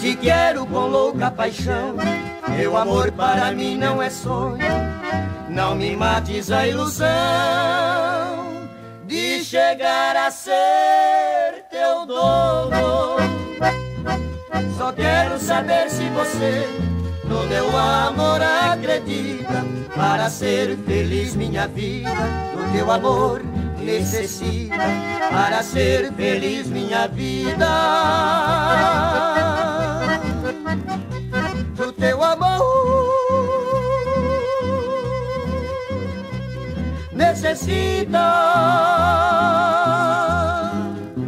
te quero com louca paixão. Meu amor para mim não é sonho, não me mates a ilusão de chegar a ser teu dono. Só quero saber se você no meu amor acredita. Para ser feliz minha vida do teu amor necessita. Para ser feliz minha vida do teu amor necessita.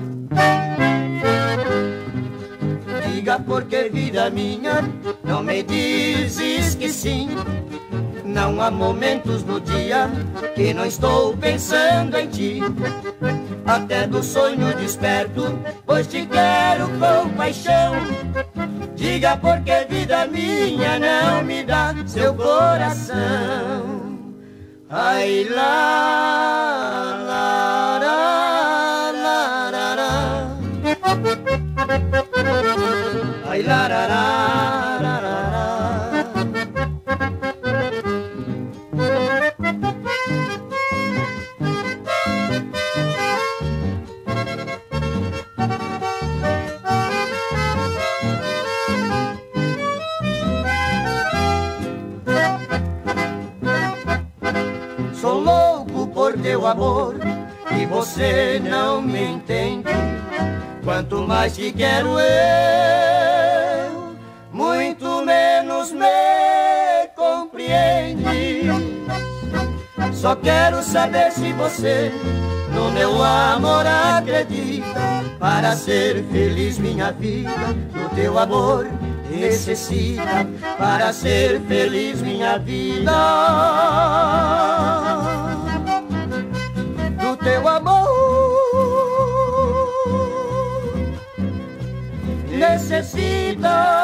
Diga porque vida minha, não me dizes que sim. Não há momentos no dia que não estou pensando em ti. Até do sonho desperto, pois te quero com paixão. Diga porque vida minha não me dá seu coração. Ai lá, lá, lá, lá, lá, lá. Ai lá, lá, lá, lá, lá. Sou louco por teu amor e você não me entende. Quanto mais te quero eu, muito menos me compreende. Só quero saber se você no meu amor acredita. Para ser feliz minha vida do teu amor necessita. Para ser feliz minha vida do teu amor necessita.